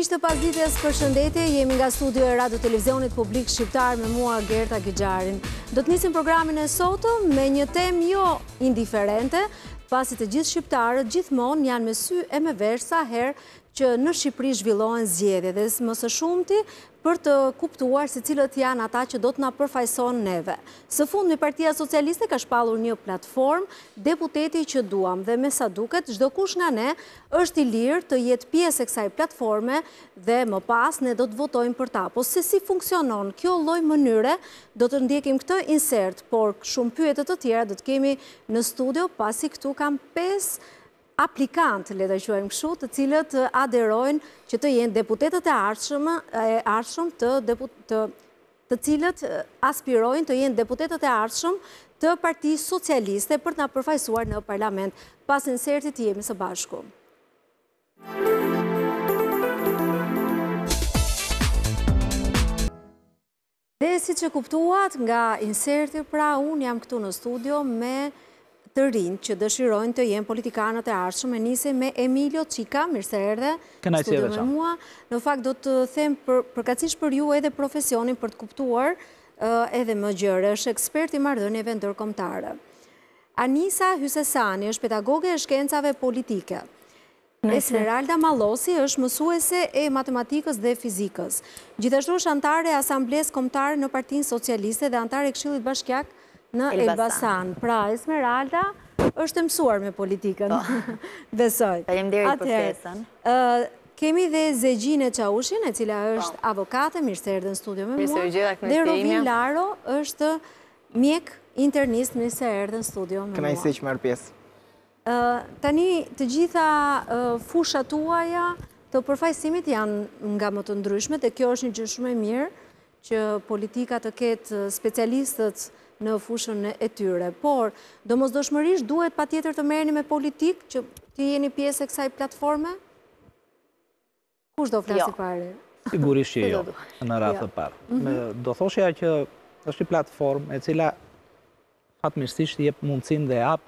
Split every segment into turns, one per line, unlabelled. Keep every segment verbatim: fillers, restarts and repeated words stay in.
Miqtë të pasdites, përshëndetje, jemi nga studio e Radio Televizionit Publik Shqiptar me mua Gerta Gixharin. Do të nisim programin e sotëm me një temë jo indiferente, pasi të gjithë shqiptarët gjithmonë janë me sy e me vesh sa herë që në Shqipëri zhvillohen zgjedhje dhe më së shumti për të kuptuar se cilët janë ata që do të na përfaqësojnë neve. Së fundmi Partia Socialiste ka shpallur një platformë, deputeti që duam, dhe me sa duket çdo kush nga ne është i lirë të jetë pjesë e kësaj platforme dhe më pas ne do të votojmë për ta. Po se si funksionon kjo lloj mënyre, do të ndjekim këtë insert, por shumë pyetje të tjera do të kemi në studio, pasi këtu kam pesë aplikantë, le të quajmë kështu, të cilët aderojnë që të jenë deputetët e ardhshëm, e ardhshëm të, të, të cilët aspirojnë të jenë deputetët e ardhshëm të Partisë Socialiste për të na përfaqësuar në parlament. Pas insertit jemi së bashku. Dhe siç e kuptuat nga inserti, pra unë jam këtu në studio me të rinj që dëshirojnë të jenë politikanët e ardhshëm. E nisim me Emilio Çika, mirë se erdhe në studio me mua. Në fakt do të them për, përkatësisht për ju edhe profesionin për të kuptuar uh, edhe më gjëra. Është ekspert i marrëdhënieve ndërkombëtare. Anisa Hysesani është pedagoge e shkencave politike. Esmeralda Mallosi është mësuese e matematikës dhe fizikës. Gjithashtu është antare e Asamblesë Kombëtare në Partinë Socialiste dhe antare e Këshillit Bashkiak në Elbasan. Pra, Esmeralda është e mësuar me politikën. Besoj.
Faleminderit për ftesën.
Kemi dhe Zegjine Çaushin, e cila është avokate, mirë se erdhe në studio me mua. Dhe Rovin Laro është mjek internist, mirë se erdhe në studio me mua.
Kënaqësi që marr pjesë.
Tani të gjitha fushat tuaja të përfaqësimit janë nga më të ndryshme, dhe kjo është një gjë shumë e mirë që politika të ketë specialistët në fushën e tyre. Por, domosdoshmërisht duhet patjetër të merreni me politikë që të jeni pjesë e kësaj platforme? Kush do flasi parë?
Sigurisht që jo, në radhë të parë. Do thoshja që është një platformë e cila fatmirësisht jep mundësinë dhe hap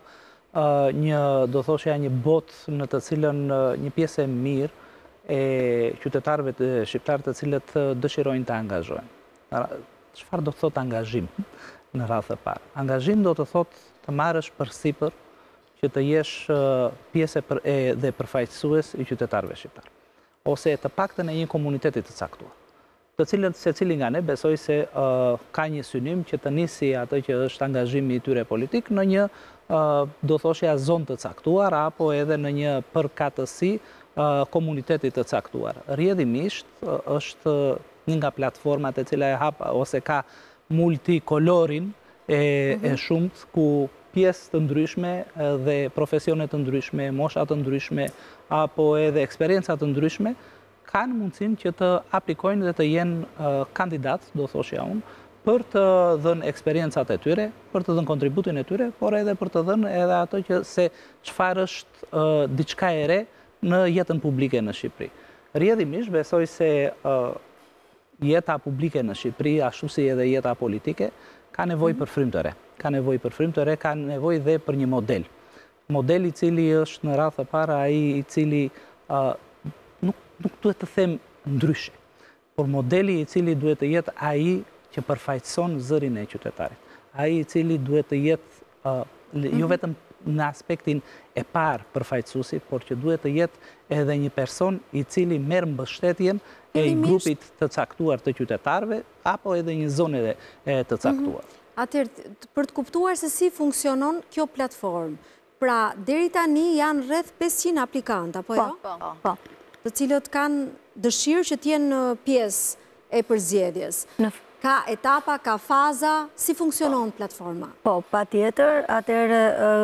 një, do thoshja, një botë në të cilën një pjesë e mirë e qytetarëve të shqiptarë të cilët dëshirojnë të angazhohen. Çfarë do të thotë angazhim në radhë të parë? Angazhim do të thotë të marrësh përsipër që të jesh pjesë dhe përfaqësues i qytetarëve shqiptar, ose të paktën e një komuniteti të caktuar, të cilën secili nga ne besoj se ka një synim që të nisi atë që është angazhimi i tyre politik në një, do thoshja, zonë të caktuar apo edhe në një përkatësi komuniteti të caktuar. Rrjedhimisht është një nga platformat e cila e hap ose ka multikolorin e, e shumt, ku pjesë të ndryshme dhe profesionet të ndryshme, mosha të ndryshme, apo edhe eksperienca të ndryshme, kanë mundësinë që të aplikojnë dhe të jenë uh, kandidat, do thoshja unë, për të dhënë eksperiencat e tyre, për të dhënë kontributin e tyre, por edhe për të dhënë edhe ato që se çfarë është uh, diçka e re në jetën publike në Shqipëri. Rrjedhimisht besoj se uh, jeta publike në Shqipëri, ashtu si edhe jeta politike, ka nevojë për frymë të re. Ka nevojë për frymë të re, ka nevojë dhe për një model. Model i cili është në radhë të parë ai i cili uh, nuk, nuk duhet të them ndryshe, por modeli i cili duhet të jetë ai që përfaqëson zërin e qytetarit. Ai i cili duhet të jetë uh, jo vetëm në aspektin e parë përfaqësuesit, por që duhet të jetë edhe një person i cili merr mbështetjen e i grupit të caktuar të qytetarëve, apo edhe një zonë e të caktuar.
Mm-hmm. Atëherë, për të kuptuar se si funksionon kjo platformë, pra deri tani janë rreth pesëqind aplikantë, apo jo?
Po, po.
Të cilët kanë dëshirë që të jenë pjesë e përzgjedhjes. Ka etapa, ka faza, si funksionon platforma?
Po, patjetër, atëherë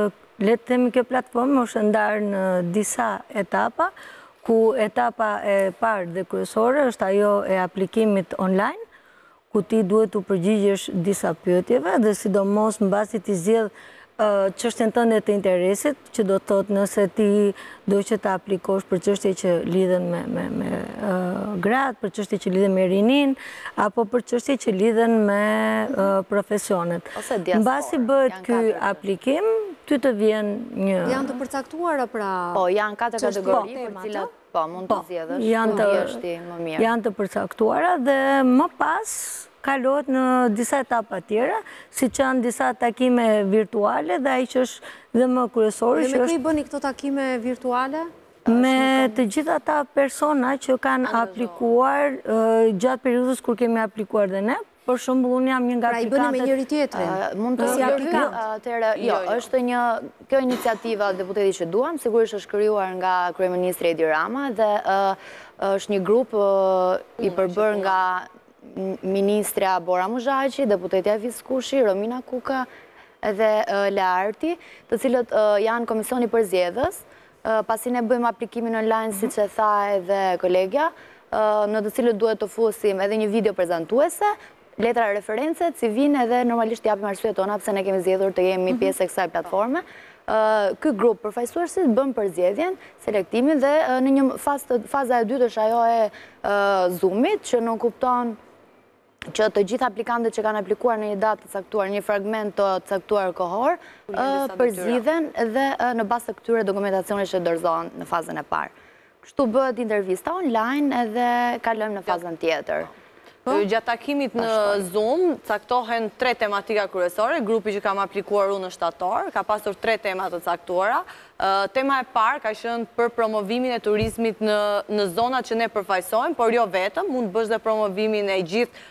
le të themi kjo platformë është ndarë në disa etapa, ku etapa e parë dhe kryesore është ajo e aplikimit online, ku ti duhet të përgjigjesh disa pyetjeve dhe sidomos mbasi ti zgjedh çështjen tënde të interesit, që do të thotë nëse ti do që të aplikosh për çështje që lidhen me, me, me uh, gratë, për çështje që lidhen me rinin, apo për çështje që lidhen me uh, profesionet. Mbasi bëhet ky aplikim, ty të vjen një...
Janë të përcaktuara pra...
Po, janë katër kategori për cilat po, mund të zgjedhësh,
janë të,
më mirë.
Janë të përcaktuara dhe më pas kalohet në disa etapa tjera, si që janë disa takime virtuale dhe ai që është dhe më kryesori.
Dhe me kë i bëni këto takime virtuale?
Me të gjitha ta persona që kanë aplikuar gjatë periudhës kur kemi aplikuar dhe ne. Për shembull, unë jam një nga
aplikantët... Pra i bëni me njëri tjetrin?
Mund të si aplikant? Jo, është një... Kjo iniciativa deputeti që duam, sigurisht është krijuar nga kryeministri Edi Rama dhe është një grup i përbër nga Ministra Bora Muzhaqi, deputetja Viskushi, Romina Kuka dhe Learti, të cilët janë komisioni për zgjedhës, pasi ne bëjmë aplikimin online, si që tha edhe kolegja, në të cilët duhet të fusim edhe një video prezentuese, letra reference, si vinë edhe normalisht japim arsyet tona, pse ne kemi zgjedhur të jemi pjesë e kësaj platforme. Ky grup përfaqësuesit bën përzgjedhjen, selektimin dhe në një faza e dytë është ajo e Zoomit, që nuk kupton që të gjithë aplikantët që kanë aplikuar në një datë të caktuar, një fragment të caktuar kohor, përzgjidhen dhe në bazë të këtyre dokumentacioneve që dorëzohen në fazën e parë. Kështu bëhet intervista online edhe kalojmë në fazën tjetër.
Gjatë takimit në Zoom, caktohen tre tematika kryesore. Grupi që kam aplikuar unë në shtator, ka pasur tre tema të caktuara. Tema e parë ka qenë për promovimin e turizmit në zonat që ne përfaqësojmë, por jo vetëm, mund të bësh dhe promovimin e gjithë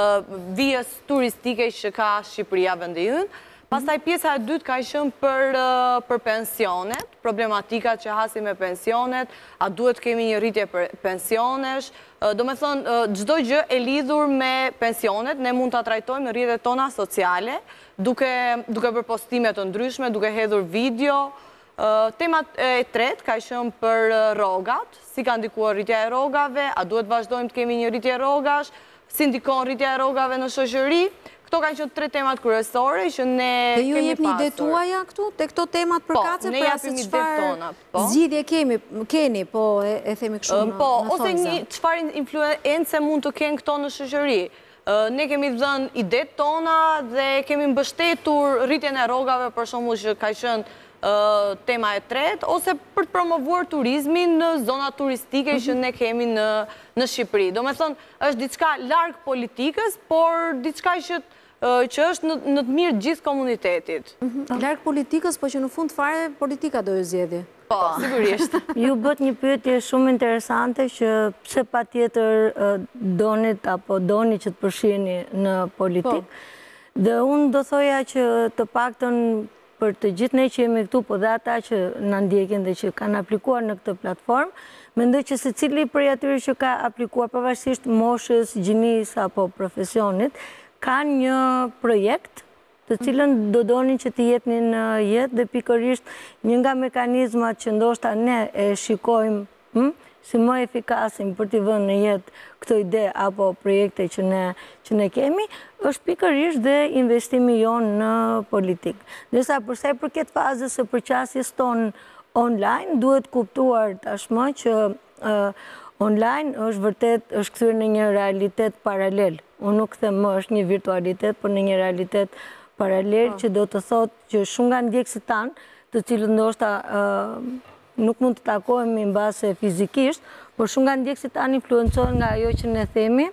vijës turistike që ka Shqipëria vendi ynë. Pastaj pjesa e dytë ka qenë për për pensionet, problematikat që hasim me pensionet, a duhet kemi një rritje për pensionesh, do me thonë, çdo gjë e lidhur me pensionet, ne mund të trajtojmë në rrjetet tona sociale, duke duke bërë postime të ndryshme, duke hedhur video. Tema e tretë ka qenë për rrogat, si ka ndikuar rritja e rrogave, a duhet vazhdojmë të kemi një rritje rrogash, si ndikon rritja e rrogave në shoqëri. Këto kanë qenë tre temat kryesore që ne kemi pasur.
Dhe ju jepni ide tuaja këtu, te këto temat përkatëse,
pra se çfarë
zgjidhje kemi, keni, po e themi kështu në
Po, ose një çfarë influencë mund të kenë këto në shoqëri. Ne kemi dhënë idet tona dhe kemi mbështetur rritjen e rrogave, për shembull që ka qenë tema e tretë, ose për të promovuar turizmin në zonat turistike që ne kemi në Shqipëri. Do me thonë, është diçka larg politikës, por diçka që që është në të mirë gjithë komunitetit.
Larg politikës, po që në fund fare politika do ju zgjedhë.
Po, sigurisht.
Ju bët një pyetje shumë interesante që pse patjetër donit apo doni që të përfshiheni në politikë. Dhe unë do thoja që të paktën për të gjithë ne që jemi këtu, po dhe ata që na ndjekin dhe që kanë aplikuar në këtë platformë, mendoj që secili prej atyre që ka aplikuar pavarësisht moshës, gjinisë apo profesionit, kanë një projekt të cilën do donin që të jetni në jetë dhe pikërisht një nga mekanizmat që ndoshta ne e shikojmë si më efikasin për t'i vënë në jetë këto ide apo projekte që ne, që ne kemi, është pikërisht dhe investimi jonë në politikë. Ndërsa përsa i përket fazës së përqasjes tonë online, duhet kuptuar tashmë që uh, online është vërtet, është kthyer në një realitet paralel. Unë nuk them më është një virtualitet, por në një realitet paralel që do të thotë që shumë nga ndjekësit tanë, të cilët ndoshta uh, nuk mund të takohemi mbase fizikisht, por shumë nga ndjekësit tanë influencohen nga ajo që ne themi,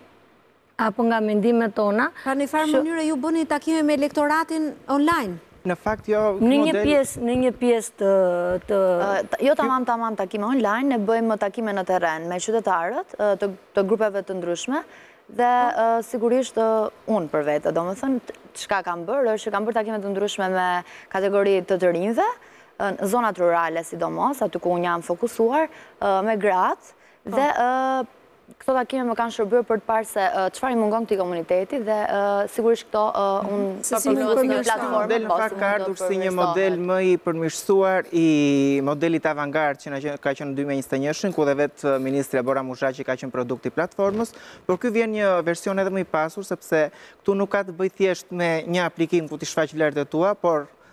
apo nga mendimet tona.
Pra në farë mënyre ju bëni takime me elektoratin online?
Në fakt jo...
Në një pjesë, në një pjesë të... të...
Uh, jo tamam tamam takime online, ne bëjmë takime në terren me qytetarët uh, të, të grupeve të ndryshme dhe uh, sigurisht uh, unë për vete, do më thënë, çka kam bërë, është që kam bërë takime të ndryshme me kategori të të rinjve, uh, zonat rurale sidomos, aty ku unë jam fokusuar, uh, me gratë, dhe uh, këto takime më kanë shërbyer për të parë se çfarë i mungon këtij komuniteti dhe sigurisht këto unë
përmirësoj një platformë në fakt ka ardhur si një model më i përmirësuar i modelit avangard që ka qenë në dy mijë e njëjtë e një, ku dhe vetë ministri Bora Muzhaqi ka qenë produkti i platformës, por ky vjen një version edhe më i pasur sepse këtu nuk ka të bëjë thjesht me një aplikim ku ti shfaq vlerët e tua, por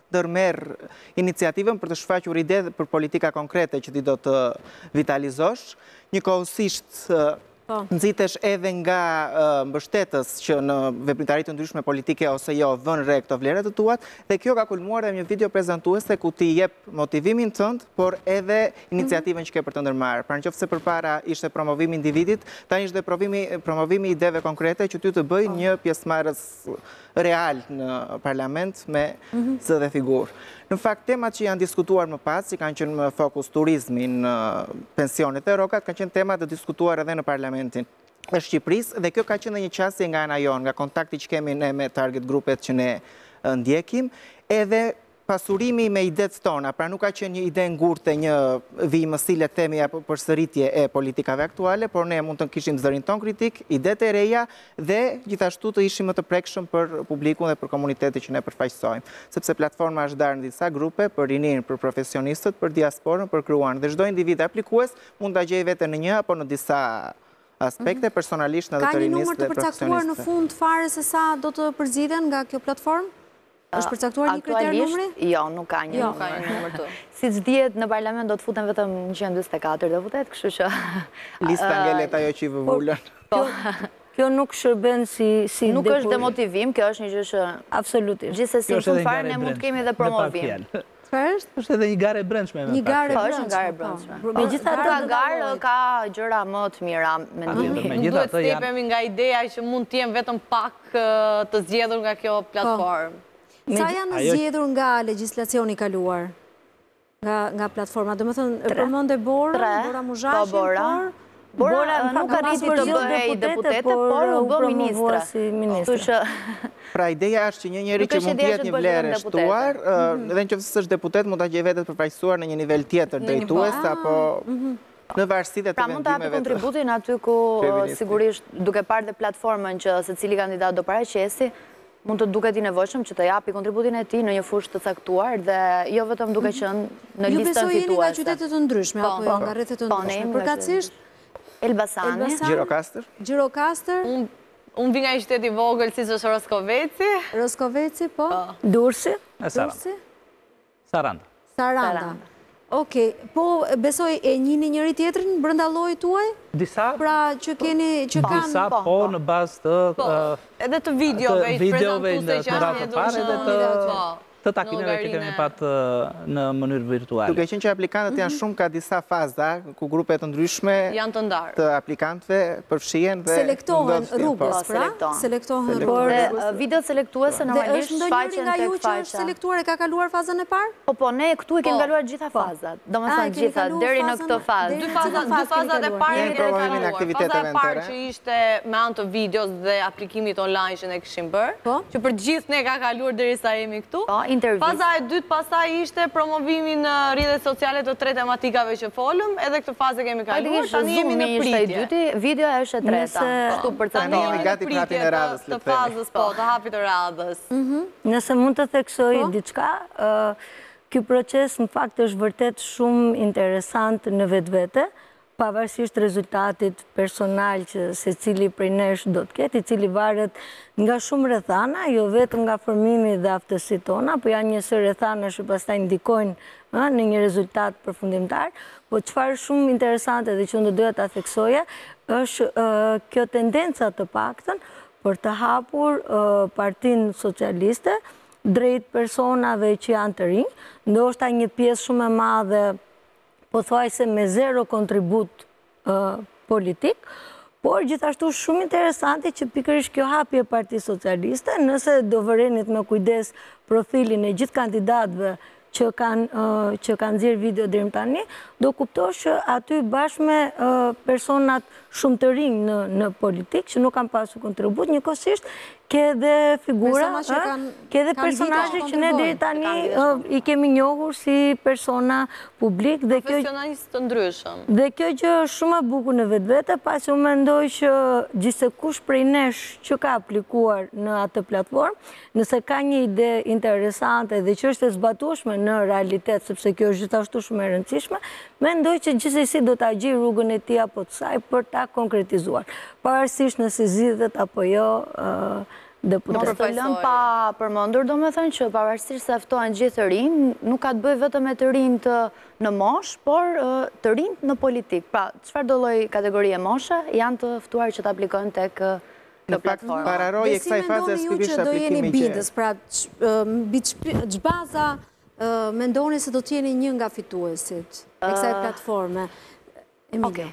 ndërmerr iniciativën për të shfaqur ide për politika konkrete që ti do të vitalizosh. Njëkohësisht nxitesh edhe nga mbështetës që në veprimtari të ndryshme politike ose jo vën re këto vlera të tuat, dhe kjo ka kulmuar dhe një video prezantuese ku ti jep motivimin tënd, por edhe iniciativën që ke për të ndërmarrë. Pra nëse përpara ishte promovimi i individit, tani është dhe promovimi i ideve konkrete që ty të bëj një pjesëmarrës real në parlament me zë dhe figurë. Në fakt, temat që janë diskutuar më pas, që kanë qenë më fokus turizmin, pensionet e rokat, kanë qenë temat të diskutuar edhe në parlamentin e Shqipërisë, dhe kjo ka qenë një qasje nga ana jonë, nga kontakti që kemi ne me target grupet që ne ndjekim, edhe pasurimi me idet tona, pra nuk ka qenë një ide ngurtë, një vijmësile temi apo përsëritje e politikave aktuale, por ne mund të kishim zërin ton kritik, idet e reja dhe gjithashtu të ishim më të prekshëm për publikun dhe për komunitetin që ne përfaqësojmë. Sepse platforma është darë në disa grupe, për rinin, për profesionistët, për diasporën, për kryuan. Dhe çdo individ aplikues mund ta gjejë veten në një apo në disa aspekte, personalisht në dhe të rinisë dhe profesionistëve.
Ka një numër të përcaktuar në fund fare se sa do të përzgjidhen nga kjo platformë? është përcaktuar një kriter numri?
Jo, nuk ka një numër të. Si që djetë në parlament do të futen vetëm një qind e njëzet e katër deputet, kështu që...
Lista ngellet ajo që i vëvullën.
Kjo nuk shërben si...
Nuk është demotivim, kjo është një gjë...
Absolutisht.
Gjithsesi në fund fare ne mund të kemi edhe promovim.
Çfarë është?
është edhe një gare brendshme.
Një gare
brendshme. Një gare brendshme. Megjithatë ka garë, ka gjëra më të mira, mendoj.
Nuk duhet të stepemi nga ideja që mund të jem vetëm pak të zgjedhur nga kjo platformë.
Sa janë zgjedhur nga legislacioni kaluar? Nga platforma? Do më thënë, përmënde Bora, Bora Muzhaqin, por...
Bora nuk arriti të bëhej deputete, por u bë ministra.
Pra ideja është që një njeri që mund tjetë një vlerë e shtuar, edhe në që fësë është deputet, mund të gjej vetet përfaqësuar në një nivel tjetër drejtues, apo në varësitë të vendimeve të...
Pra mund të hapi kontributin aty ku sigurisht duke parë dhe platformën që se cili kandidat do paraqesi, mund të duket i nevojshëm që të japi kontributin e ti në një fushë të caktuar dhe jo vetëm duke qenë në listën fituese.
Ju besoj jeni nga qytetet të ndryshme, apo jo nga rrethet të ndryshme. Përkatësisht?
Elbasani.
Gjirokastër.
Gjirokastër.
Unë vi nga i shteti vogël si që është Roskoveci.
Roskoveci, po?
Dursi.
Dursi.
Saranda.
Saranda. Okej, po besoj e njini njëri tjetrin brënda lojë tuaj?
Disa?
Pra që keni, që kanë...
Disa, po, në bazë të...
Edhe të videove, i prezentuse që
është një durshë. Edhe të... të takimeve që kemi patë në mënyrë virtuale.
Duke qenë që aplikantët janë shumë, ka disa faza, ku grupe të ndryshme
janë të ndarë.
Të aplikantëve përfshien dhe...
Selektohen rrugës, pra? Selektohen
rrugës. Videot selektuese normalisht
shfaqen tek faqja. Dhe është ndonjëri nga ju që është selektuar e ka kaluar fazën e parë?
Po, po, ne këtu e kemi kaluar gjitha fazat. Do më thënë gjitha, deri në këtë fazë.
Dy fazat e parë e kaluar. Faza e parë që ishte me anë të videos dhe aplikimit online që ne kishim bërë, që për gjithë ne ka kaluar derisa jemi këtu. Faza e dytë pasaj ishte promovimi në rrjetet sociale të tre tematikave që folëm, edhe këtë fazë kemi kaluar, tani jemi në pritje.
Video e është e treta.
Tani jemi gati për hapin e radhës.
Të fazës, po, të hapit e radhës.
Nëse mund të theksoj diçka, ky proces në fakt është vërtet shumë interesant në vetë vete, pavarësisht rezultatit personal që se cili prej nesh do të ketë, i cili varet nga shumë rrethana, jo vetëm nga formimi dhe aftësitë tona, po janë njësë rrethana që pastaj ndikojnë në një rezultat përfundimtar, po çfarë shumë interesante dhe që unë doja ta theksoja, është kjo tendenca të paktën për të hapur Partinë Socialiste drejt personave që janë të rinj, ndoshta një pjesë shumë e madhe po thuaj se me zero kontribut politik, por gjithashtu shumë interesante që pikërisht kjo hapje Partisë Socialiste, nëse do vërenit me kujdes profilin e gjithë kandidatëve që kanë nxjerrë video deri tani, do kuptosh që aty bashkë me personat shumë të rinj në politikë, që nuk kanë pasur kontribut, njëkohësisht ke dhe figura, ke dhe personazhe që ne deri tani i kemi njohur si persona publik.
Profesionalistë të ndryshëm.
Dhe kjo që është shumë e bukur në vetvete, pasi unë mendoj që gjithsekush prej nesh që ka aplikuar në atë platformë, nëse ka një ide interesante dhe që është e zbatueshme në realitet, sepse kjo është gjithashtu shumë e rëndësishme, mendoj që gjithsesi do ta gjej rrugën e tij apo të saj për ta konkretizuar. Pavarësisht nëse zgjidhet apo jo deputet.
Mos të lëm pa përmendur, domethënë që pavarësisht se ftohen gjithë të rinj, nuk ka të bëjë vetëm me të rinj të në mosh, por të rinj në politik. Pra, çfarë do lloj kategorie moshe janë të ftuar që të aplikojnë tek kjo platformë.
Pararoj e kësaj faze
skripisht aplikimi i bindës, pra mbi ç'baza mendoni se do të jeni një nga fituesit e kësaj platforme? Emilia.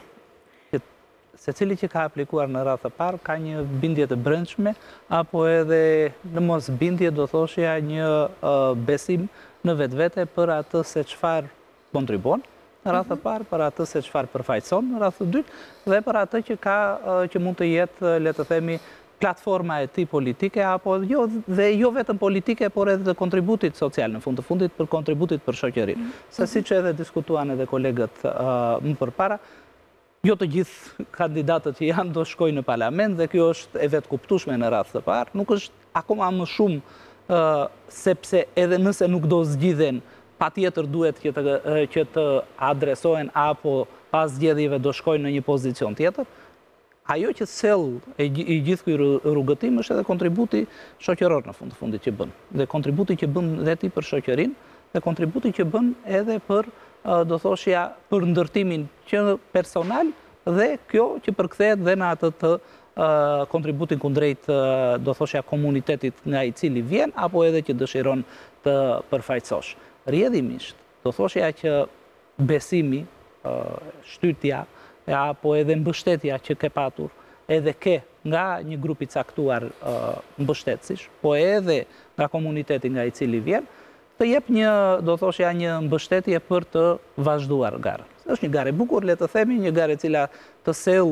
Se cili që ka aplikuar në radhë të parë, ka një bindje të brendshme, apo edhe në mos bindje do thoshja një besim në vetë vete për atë se qëfar kontribon, në radhë të parë, për atë se qëfar përfaqëson, në radhë të dytë, dhe për atë që ka, që mund të jetë, le të themi, platforma e ti politike, apo jo, dhe jo vetëm politike, por edhe të kontributit social, në fund të fundit, për kontributit për shoqërinë. Se si që edhe diskutuan edhe kolegët më përpara, jo të gjithë kandidatët që janë do shkojnë në parlament dhe kjo është e vetë kuptueshme në radhë të parë. Nuk është akoma më shumë sepse edhe nëse nuk do zgjidhen, pa tjetër duhet që të adresohen apo pas zgjedhjeve do shkojnë në një pozicion tjetër. Ajo që sell i gjithë ky rrugëtim është edhe kontributi shoqëror në fund të fundit që bën. Dhe kontributi që bën dhe ti për shoqërinë, dhe kontributi që bën edhe për do thoshja për ndërtimin që personal dhe kjo që përkthehet dhe në atë të kontributin kundrejt do thoshja komunitetit nga i cili vjen apo edhe që dëshiron të përfaqësosh. Rrjedhimisht, do thoshja që besimi, shtytja apo edhe mbështetja që ke patur edhe ke nga një grup i caktuar mbështetësish, po edhe nga komuniteti nga i cili vjen, të jep një, do thoshja, një mbështetje për të vazhduar garë. Është një garë e bukur, le të themi, një garë e cila të sell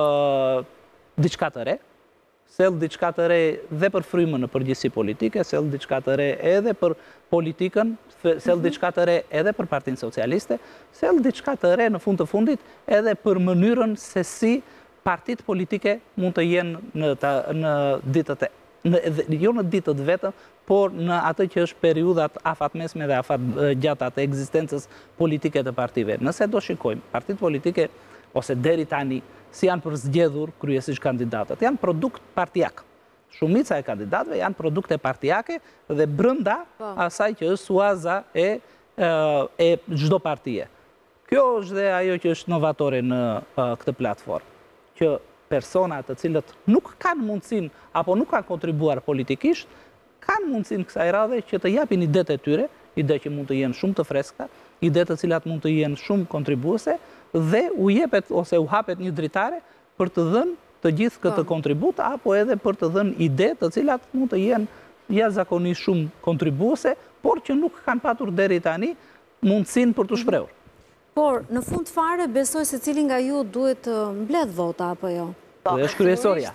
diçka të re, sell diçka të re dhe për frymën në përgjithësi politike, sell diçka të re edhe për politikën, sell diçka të re edhe për Partinë Socialiste, sell diçka të re në fund të fundit edhe për mënyrën se si partitë politike mund të jenë në ditët e jo në ditët vetëm, por në atë që është periudat afatmesme dhe afat gjata të ekzistencës politike të partive. Nëse do shikojmë, partitë politike, ose deri tani, si janë përzgjedhur kryesisht kandidatët, janë produkt partijak. Shumica e kandidatëve janë produkte partijake dhe brënda asaj që është suaza e çdo partije. Kjo është dhe ajo që është novatore në këtë platformë, që personat të cilët nuk kanë mundësin apo nuk kanë kontribuar politikisht, kanë mundësin kësaj radhe që të japin ide të tyre, ide që mund të jenë shumë të freskëta, ide të cilat mund të jenë shumë kontribuese dhe u jepet ose u hapet një dritare për të dhënë të gjithë këtë kontribut apo edhe për të dhënë ide të cilat mund të jenë jashtëzakonisht shumë kontribuese, por që nuk kanë patur deri tani mundësin për të shprehur.
Por, në fund fare, besoj se cili nga ju duhet të mbledh vota, apo jo?
Dhe është kryesorja.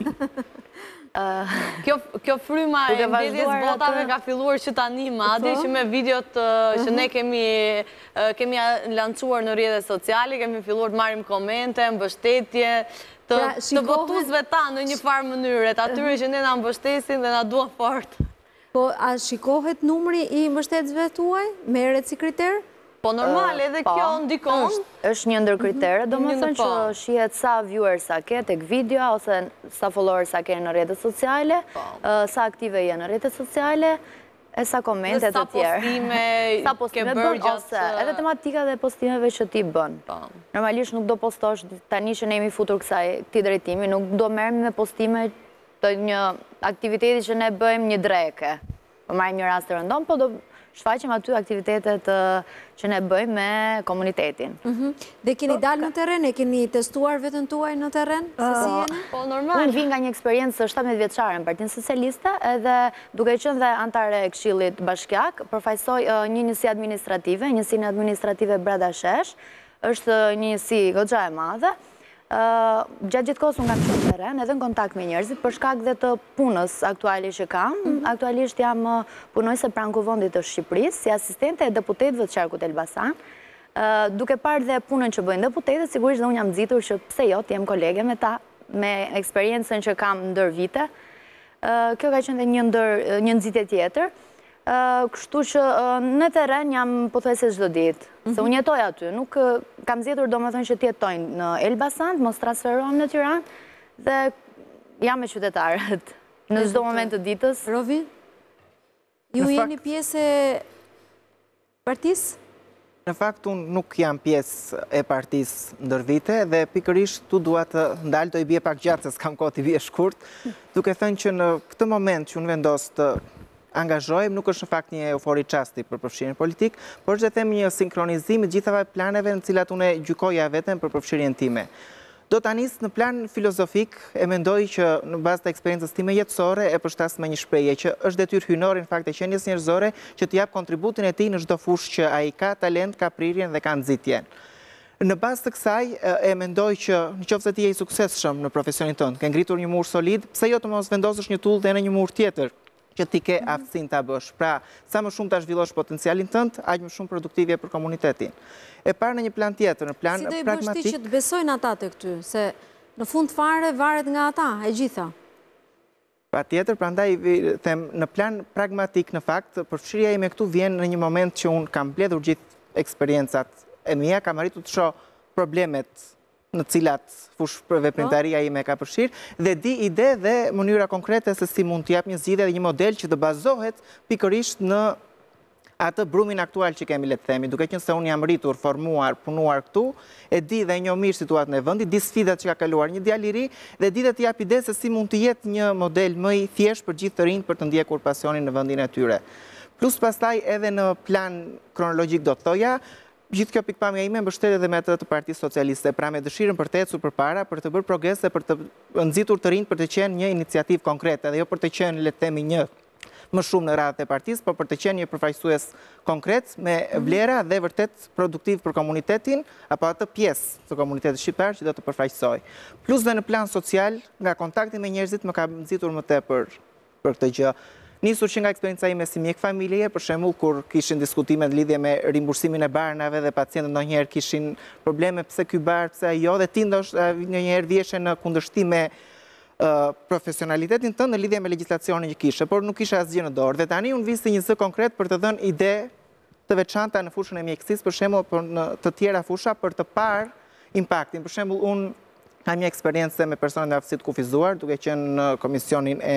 Kjo fryma e mbledhjes votave ka filluar që tani madje, që me videot që ne kemi lancuar në rrjetet sociale, kemi filluar të marrim komente, mbështetje, të votuesve ta në një farë mënyrë, të atyre që ne na mbështesin dhe na duan fort.
Po, a shikohet numri i mbështetësve tuaj? Merret si kriter?
Po normal, edhe kjo ndikon.
Është një ndër kritere, do më thënë që shihet sa viewers sa ke tek video, ose sa followers sa ke në rrjetet sociale, sa aktive je në rrjetet sociale, e sa komente të tjerë.
Sa postime ke bërë
ose edhe tematika dhe postimeve që ti bën. Normalisht nuk do postosh tani që ne jemi futur këtij drejtimi, nuk do merrem me postime të një aktiviteti që ne bëjmë një dreke. Po marrim një rast të rëndom, po do shfaqem aty aktivitetet që ne bëjmë me komunitetin.
Dhe keni dalë në terren, e keni testuar vetën tuaj në terren? Se si jeni?
Po, normal.
Unë vi nga një eksperiencë shtatëmbëdhjetë vjeçare në Partinë Socialiste, edhe duke qenë dhe antare e Këshillit Bashkiak, përfaqësoj një njësi administrative, njësinë administrative Brada Shesh, është një njësi goxha e madhe. Gjatë gjithë kohës unë kam qenë në terren, edhe në kontakt me njerëzit, për shkak dhe të punës aktuale që kam. Aktualisht jam punojse pranë Kuvendit të Shqipërisë, si asistente e deputetëve të Qarkut Elbasan. Duke parë dhe punën që bëjnë deputetët, sigurisht dhe unë jam nxitur që pse jo të jem kolege me ta, me eksperiencën që kam ndër vite. Kjo ka qenë dhe një ndër një nxitje tjetër. Kështu që në terren jam pothuajse çdo ditë, se unë jetoj aty, nuk kam zgjedhur domethënë që të jetoj në Elbasan, mos transferohem në Tiranë dhe jam me qytetarët. Në çdo moment të ditës.
Rovi, ju jeni pjesë e partisë?
Në fakt, unë nuk jam pjesë e partisë ndër vite dhe pikërisht tu dua të ndalë, do i bie pak gjatë, se s'kam kohë t'i bie shkurt, duke thënë që në këtë moment që unë vendos të angazhohem, nuk është në fakt një eufori qasti për përfshirjen politik, por që them një sinkronizim i gjithave planeve në cilat unë gjykoja vetëm për përfshirjen time. Do të anis në plan filozofik, e mendoj që në bazë të eksperiencës time jetësore e përshtas me një shprehje që është detyrë hyjnore në fakt e qenies njerëzore që të jap kontributin e tij në çdo fushë që ai ka talent, ka prirjen dhe ka nxitjen. Në bazë të kësaj e mendoj që nëse ti je i suksesshëm në profesionin tënd, ke ngritur një mur solid, pse jo të mos vendosësh një tull dhe në një mur tjetër që ti ke aftësinë ta bësh. Pra, sa më shumë ta zhvillosh potencialin tënd, aq më shumë produktive për komunitetin. E parë në një plan tjetër, në plan pragmatik. Si do i bësh ti që të besojnë ata tek ty, se në fund fare varet nga ata, e gjitha. Patjetër, prandaj them në plan pragmatik në fakt, përfshirja ime këtu vjen në një moment që un kam mbledhur gjithë eksperjencat e mia, kam arritur të shoh problemet në cilat fush veprimtaria ime ka përfshirë, dhe di ide dhe mënyra konkrete se si mund të jap një zgjidhje dhe një model që të bazohet pikërisht në atë brumin aktual që kemi, le të themi, duke qenë se unë jam rritur, formuar, punuar këtu, e di dhe e njoh mirë situatën e vendit, di sfidat që ka kaluar një djalë i ri dhe di dhe të jap ide se si mund të jetë një model më i thjeshtë për gjithë të rinjt për të ndjekur pasionin në vendin e tyre. Plus pastaj edhe në plan kronologjik do të thoja, gjithë kjo pikpamja ime mbështetet edhe me atë të Partisë Socialiste, pra me dëshirën për të ecur përpara, për të bërë progrese, për të nxitur të rinjt për të qenë një iniciativë konkrete dhe jo për të qenë, le të themi, një më shumë në radhët e partisë, por për të qenë një përfaqësues konkret me vlera dhe vërtet produktiv për komunitetin apo atë pjesë të komunitetit shqiptar që do të përfaqësoj. Plus dhe në plan social, nga kontakti me njerëzit më ka nxitur më tepër për këtë gjë. Nisur që nga eksperienca ime si mjek familje, për shembull kur kishin diskutime në lidhje me rimbursimin e barnave dhe pacientët ndonjëherë kishin probleme pse ky bar, pse ajo, dhe ti ndoshta ndonjëherë vjeshe në kundërshtim me profesionalitetin tënd në lidhje me legjislacionin që kishe, por nuk kisha asgjë në dorë. Dhe tani unë visi një zë konkret për të dhënë ide të veçanta në fushën e mjekësisë, për shembull, por në të tjera fusha për të parë impaktin. Për shembull, unë kam një eksperiencë me personat me aftësi të kufizuar, duke qenë në komisionin e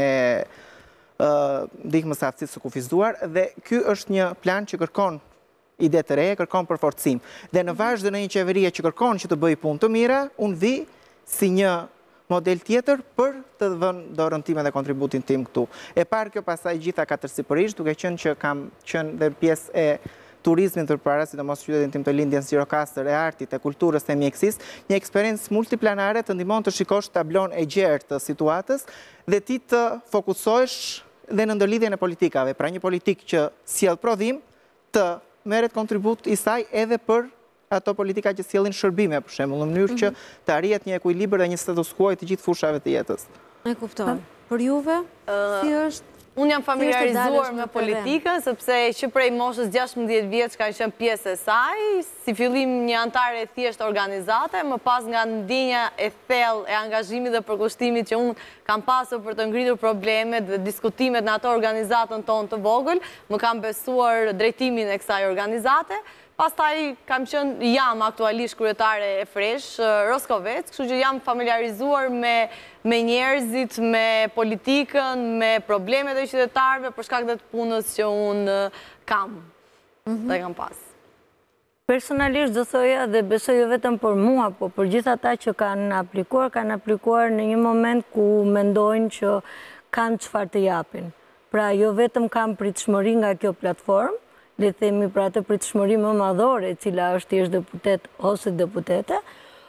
ndihmës së aftësisë së kufizuar, dhe ky është një plan që kërkon ide të reja, kërkon përforcim. Dhe në vazhdim në një qeverie që kërkon që të bëjë punë të mira, unë vi si një model tjetër për të vënë dorën time dhe kontributin tim këtu. E parë kjo pasaj gjitha katërsipërisht, duke qenë që kam qenë dhe pjesë e turizmin përpara, sidomos qytetin tim të lindjes Gjirokastër, e artit, e kulturës, e mjekësisë, një eksperiencë multiplanare të ndihmon të shikosh tablon e gjerë të situatës dhe ti të fokusohesh dhe në ndërlidhjen e politikave. Pra një politik që sjell prodhim të merret kontribut i saj edhe për ato politika që sjellin shërbime, për shembull, në mënyrë që të arrihet një ekuilibër dhe një status quo të gjithë fushave të jetës.
E kuptoj. Për juve, si është?
Unë jam familiarizuar me politikën, sepse që prej moshës gjashtëmbëdhjetë vjeç ka qenë pjesë e saj, si fillim një antare e thjeshtë organizate, më pas nga ndjenja e thellë e angazhimit dhe përkushtimit që unë kam pasur për të ngritur problemet dhe diskutimet në ato organizatën tonë të vogël, më kam besuar drejtimin e kësaj organizate. Pastaj kam qenë, jam aktualisht kryetare e Fresh Roskovec, kështu që jam familiarizuar me njerëzit, me politikën, me problemet e qytetarëve për shkak të punës që unë kam dhe kam pas.
Personalisht do thoja dhe besoj jo vetëm për mua, po për gjithë ata që kanë aplikuar, kanë aplikuar në një moment ku mendojnë që kanë çfarë të japin. Pra jo vetëm kanë pritshmëri nga kjo platformë, le themi për atë pritshmëri më madhore, cila është thjesht deputet ose deputete,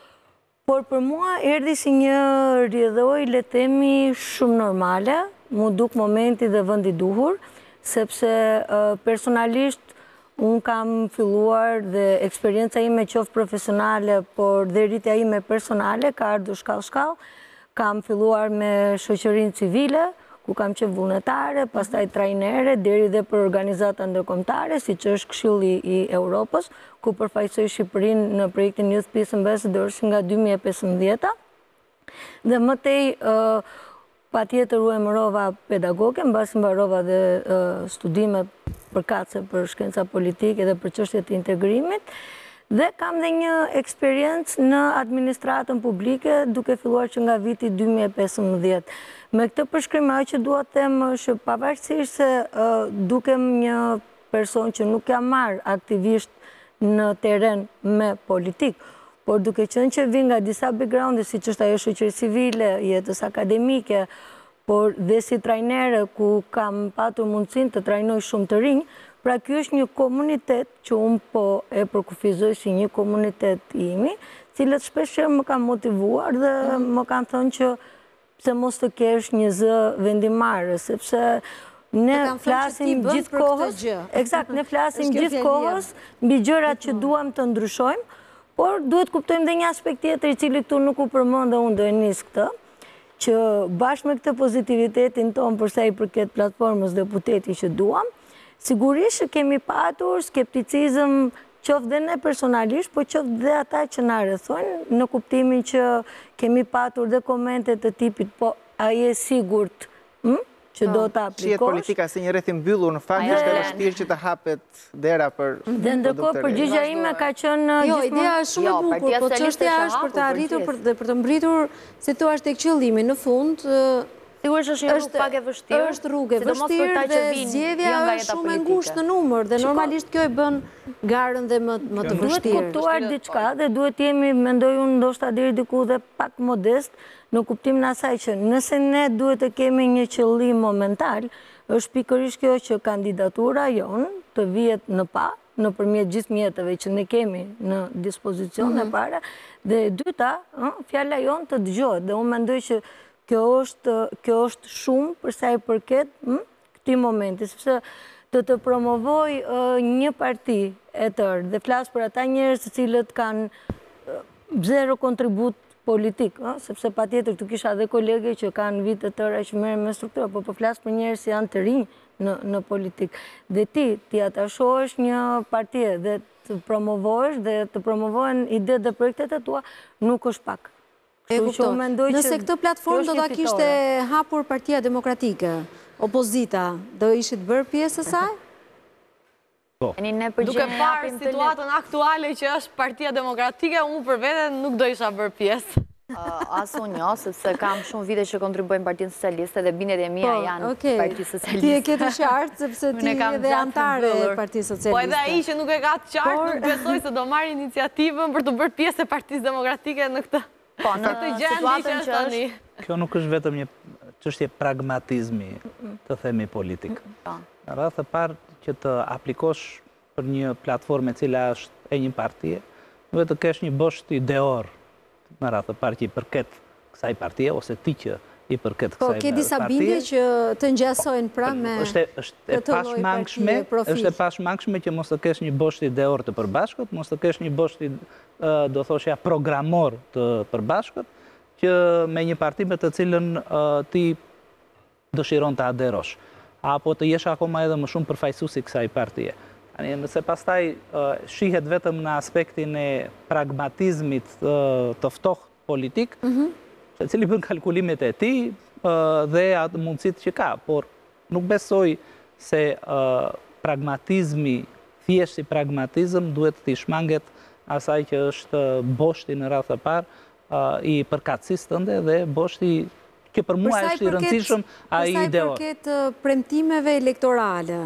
por për mua erdhi si një rrjedhoj, le themi, shumë normale, mu duk momenti dhe vendi duhur, sepse personalisht unë kam filluar dhe eksperienca ime qoftë profesionale, por dhe rritja ime personale ka ardhur shkallë-shkallë, kam filluar me shoqërinë civile, ku kam qenë vullnetare, pastaj trajnere, deri dhe për organizata ndërkombëtare, siç është Këshilli i Europës, ku përfaqësoj Shqipërinë në projektin Youth Peace Ambassadors nga dy mijë e pesëmbëdhjetë. Dhe më tej patjetër u emërova pedagoge, mbasi mbarova dhe studimet përkatëse për shkenca politike dhe për çështjet e integrimit. Dhe kam dhe një eksperiencë në administratën publike duke filluar që nga viti dy mijë e pesëmbëdhjetë. Me këtë përshkrim ajo që dua të them është pavarësisht se dukem një person që nuk jam marrë aktivisht në teren me politik, por duke qenë që vi nga disa background-e, siç është ajo shoqëri civile, jetës akademike, por dhe si trajnere ku kam patur mundësinë të trajnoj shumë të rinj. Pra ky është një komunitet që unë po e përkufizoj si një komunitet imi, cilët shpeshherë më kanë motivuar dhe më kanë thënë që pse mos të kesh një zë vendimare, sepse ne flasim gjithë kohës, eksakt, ne flasim gjithë kohës mbi gjërat që duam të ndryshojmë, por duhet kuptojmë dhe një aspekt tjetër i cili këtu nuk u përmend dhe unë do e nis këtë, që bashkë me këtë pozitivitetin tonë për sa i përket platformës deputeti që duam, sigurisht që kemi patur skepticizëm qoftë dhe ne personalisht, po qoftë dhe ata që na rrethojnë, në kuptimin që kemi patur dhe komente të tipit, po a je sigurt që do të aplikosh?
Shihet politika si një rreth i mbyllur, në fakt është e vështirë që të hapet dera për.
Dhe ndërkohë përgjigjja ime ka qenë
Jo, ideja është shumë e bukur, po çështja është për të arritur dhe për të mbritur, si thua, tek qëllimi në fund.
Sigurisht është një rrugë pak e vështirë.
Është rrugë e vështirë dhe zgjedhja është shumë e ngushtë në numër dhe normalisht kjo e bën garën dhe më më të vështirë.
Duhet kuptuar diçka dhe duhet jemi, mendoj unë, ndoshta deri diku dhe pak modest në kuptimin asaj që nëse ne duhet të kemi një qëllim momental, është pikërisht kjo që kandidatura jonë të vihet në pa, nëpërmjet gjithë mjeteve që ne kemi në dispozicion e para, dhe e dyta, fjala jonë të dëgjohet dhe unë mendoj që Kjo është, kjo është shumë përsa i përket këtij momenti, sepse të të promovoj një parti e tërë dhe flas për ata njerëz të cilët kanë zero kontribut politik, sepse patjetër tu kisha dhe kolege që kanë vite të tëra që merren me struktura, por po flas për njerëz që janë të rinj në në politik. Dhe ti ti atashohesh një parti dhe të promovosh dhe të promovohen ide dhe projektet e tua, nuk është pak.
E kupton. Nëse këtë platformë do ta kishte hapur Partia Demokratike, opozita, do ishit bërë pjesë e saj?
Po. Duke parë situatën aktuale që është Partia Demokratike, unë për vete nuk do isha bërë pjesë.
As unë jo, sepse kam shumë vite që kontribuojmë Partinë Socialiste dhe bindet e mia janë Parti Socialiste.
Ti e ke të qartë sepse ti edhe antare e Partisë Socialiste.
Po edhe ai që nuk e ka të qartë, nuk besoj se do marrë iniciativën për të bërë pjesë e Partisë Demokratike në këtë.
Po, në situatën që është...
Kjo nuk është vetëm një çështje pragmatizmi, të themi politik. Në radhë të parë që të aplikosh për një platformë e cila është e një partie, duhet të kesh një bosht ideor, në radhë të parë që i përket kësaj partie, ose ti që i përket kësaj partie.
Po, ke disa bindje që të ngjasojnë pra me
këtë lloj partie profil. Është e pashmangshme që mos të kesh një bosht ideor të përbashkët, mos të kesh një bosht do thoshja programor të përbashkët, që me një parti me të cilën ti dëshiron të aderosh, apo të jesh akoma edhe më shumë përfaqësues i kësaj partie. Nëse pastaj shihet vetëm në aspektin e pragmatizmit të ftohtë politik, se cili bën kalkulimet e tij dhe atë mundësitë që ka, por nuk besoj se pragmatizmi, thjesht si pragmatizëm, duhet të shmanget asaj që është boshti në radhë të parë i përkatësisë tënde dhe boshti që për mua është i rëndësishëm ai ideor.
Përsa i përket premtimeve elektorale,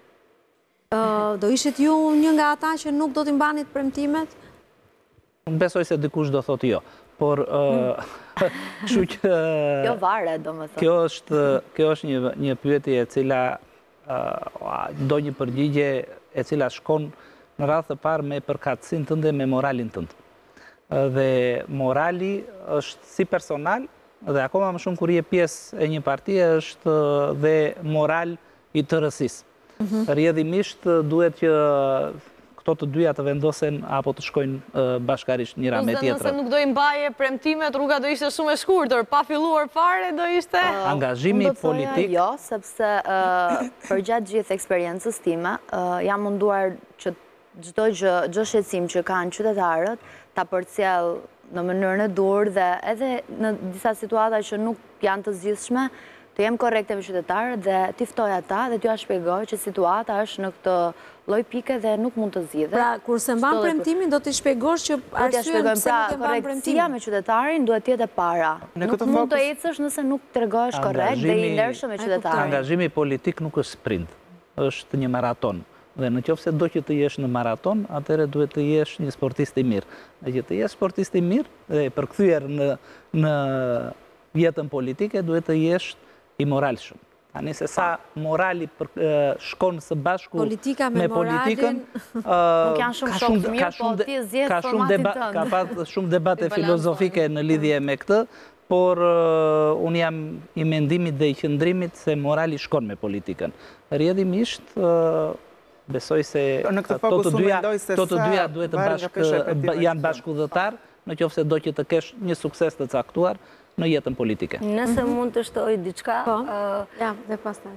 do ishit ju një nga ata që nuk do t'i mbanit premtimet?
Unë besoj se dikush do thotë jo, por kështu që
jo varet, domethënë.
Kjo është kjo është një pyetje e cila do një përgjigje e cila shkon në radhë të parë me përkatësinë tënde, me moralin tënd. Dhe morali është si personal, dhe akoma më shumë kur je pjesë e një partie, është dhe moral i tërësisë. Rrjedhimisht duhet që këto të dyja të vendosen apo të shkojnë bashkarisht njëra me tjetrën.
Nëse nuk do i mbaje premtimet, rruga do ishte shumë e shkurtër, pa filluar fare do ishte
angazhimi politik.
Jo, sepse përgjatë gjithë eksperiencës time, jam munduar që çdo gjë shqetësim që kanë qytetarët ta përcjell në mënyrën e dur dhe edhe në disa situata që nuk janë të zgjidhshme, të jem korrekte me qytetarët dhe t'i ftoj ata dhe t'ju shpjegoj që situata është në këtë lloj pike dhe nuk mund të zgjidhet.
Pra, kurse mban premtimin, do t'i shpjegosh që arsyen pse nuk e mban premtimin.
Korrektësia me qytetarin duhet jetë e para. Nuk mund të ecësh nëse nuk tregohesh korrekt dhe i ndershëm me qytetarin.
Angazhimi politik nuk është sprint, është një maraton. Dhe në qoftë se do që të jesh në maraton, atëherë duhet të jesh një sportist i mirë. Dhe që të jesh sportist i mirë dhe përkthyer në në jetën politike, duhet të jesh i moralshëm. Tani se sa morali shkon së bashku me politikën,
nuk janë shumë shokë të mirë, po ti zgjedh formatin tënd.
Ka pas shumë debate filozofike në lidhje me këtë, por unë jam i mendimit dhe i qëndrimit se morali shkon me politikën. Rrjedhimisht besoj se to të dyja duhet të janë bashkëdhëtar, në qoftë se do që të kesh një sukses të caktuar në jetën politike.
Nëse mund të shtoj diçka,
ja, dhe pastaj.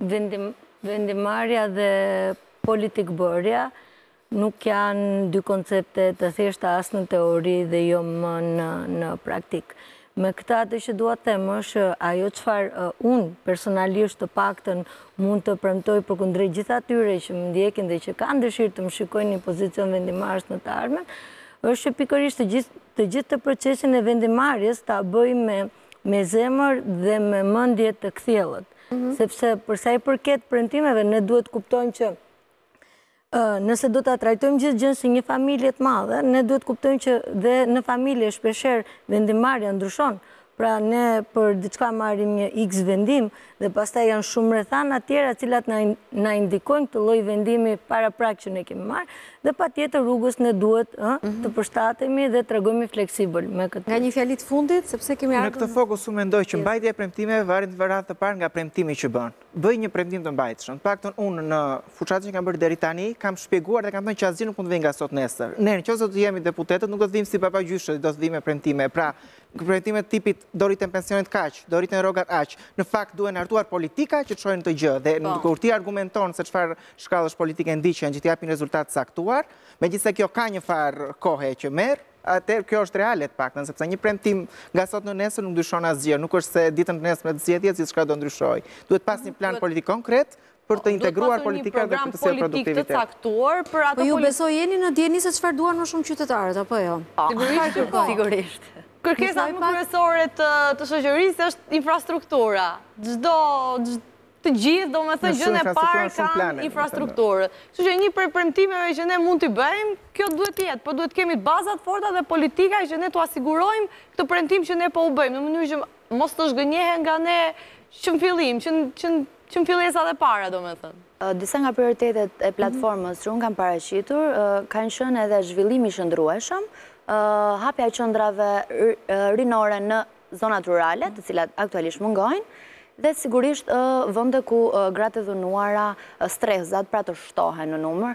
Vendimarrja dhe politikbërja nuk janë dy koncepte të thjeshta as në teori dhe jo më në praktik. Me këta të që dua të them është ajo çfarë unë personalisht të paktën mund të premtoj përkundrejt gjithë atyre që më ndjekin dhe që kanë dëshirë të më shikojnë një pozicion vendimarrës në të ardhmen, është që pikërisht të gjithë të gjithë të procesin e vendimarrjes ta bëj me me zemër dhe me mendje të kthjellët. Sepse përsa i përket premtimeve, ne duhet kuptojmë që nëse do ta trajtojmë gjithë gjën si një familje të madhe, ne duhet kuptojmë që dhe në familje shpeshherë vendimarrja ndryshon. Pra ne për diçka marrim një X vendim dhe pastaj janë shumë rrethana tjera cilat na indikojnë këtë lloj vendimi paraprak që ne kemi marrë dhe patjetër rrugës ne duhet të përshtatemi dhe të regojmë fleksibël me këtë.
Nga një fjali të fundit, sepse kemi ardhur.
Në këtë fokus unë mendoj që mbajtja e premtimeve varet në radhë të parë nga premtimi që bën. Bëj një premtim të mbajtshëm. Paktën unë në fuçatën që kam bërë deri tani kam shpjeguar dhe kam thënë që asgjë nuk mund të vijë nga sot nesër. Ne nëse do të jemi deputetët nuk do të vim si papagjyshë, do të vim me premtime. Pra, premtime tipit do rriten pensionet kaq, do rriten rrogat aq. Në fakt duhen hartuar politika që çojnë të gjë dhe kur ti argumenton se çfarë shkallësh politike ndiqen që të japin rezultat caktuar, megjithëse kjo ka një farë kohe që merr, atëherë kjo është reale të paktën, sepse një premtim nga sot në nesër nuk ndryshon asgjë, nuk është se ditën e nesërme të zgjedhjes gjithçka do ndryshojë. Duhet pas një plan politik konkret për të integruar politikat dhe për të sjellë produktivitet.
Duhet pasur një program politik të caktuar për ato.
Po ju besoj jeni në dieni se çfarë duan më shumë qytetarët apo jo?
Sigurisht, po. Sigurisht. Kërkesa më kryesore të shoqërisë është infrastruktura. Çdo të gjithë, do me thënë, gjën e parë kanë infrastrukturë. Kështu që një prej premtimeve që ne mund t'i bëjmë, kjo duhet të jetë, por duhet kemi bazat forta dhe politika që ne t'u asigurojmë këtë premtim që ne po u bëjmë, në mënyrë që mos të zhgënjehen nga ne që në fillim, që në fillesat e para, do me thënë.
Disa nga prioritetet e platformës që unë kam paraqitur, kanë qenë edhe zhvillimi i qëndrueshëm, hapja e qëndrave rinore në zonat rurale, të cilat aktualisht mungojnë, dhe sigurisht vënde ku gratë e dhënuara stresat pra të shtohen në numër.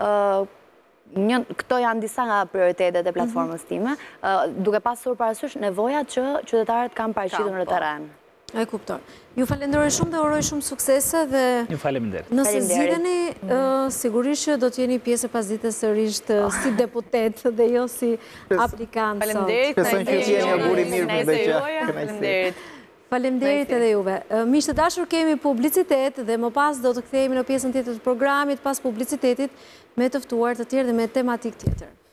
Këto janë disa nga prioritetet e platformës time, duke pasur parasysh nevojat që qytetarët kanë paraqitur në terren.
E kupton. Ju falenderoj shumë dhe uroj shumë suksese dhe
Ju faleminderit.
Nëse zgjidheni, sigurisht që do të jeni pjesë pas ditës sërish si deputet dhe jo si aplikant.
Faleminderit.
Besoj që jeni një buri mirë për beqë.
Faleminderit.
Faleminderit edhe juve. Miq të dashur, kemi publicitet dhe më pas do të kthehemi në pjesën tjetër të programit pas publicitetit me të ftuar të tjerë dhe me tematik tjetër.